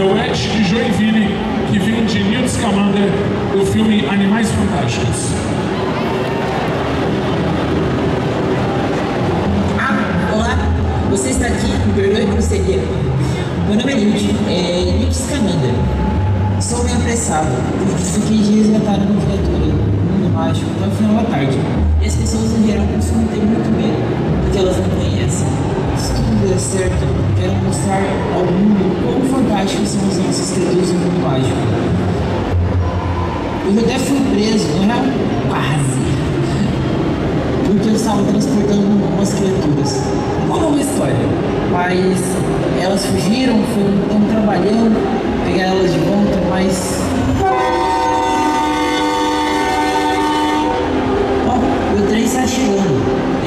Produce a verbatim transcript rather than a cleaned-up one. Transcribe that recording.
é o Ed de Joinville, que vem de Newt Scamander, do filme Animais Fantásticos. Ah, olá, você está aqui, me perdoe por ser eu. Meu nome é Newt, é Newt Scamander. Sou meio apressado, fiquei de resgatar uma criatura no mundo mágico até o final da tarde. E as pessoas em geral costumam ter muito medo, porque elas não conhecem. Se tudo der certo, quero mostrar ao mundo quão fantásticos são os nossos criaturas no mundo mágico. Eu até fui preso, não é? Quase. Porque eu estava transportando umas criaturas. Uma longa história. Mas elas fugiram, estão trabalhando, pegar elas de volta, mas... Ó, oh, meu trem está chegando.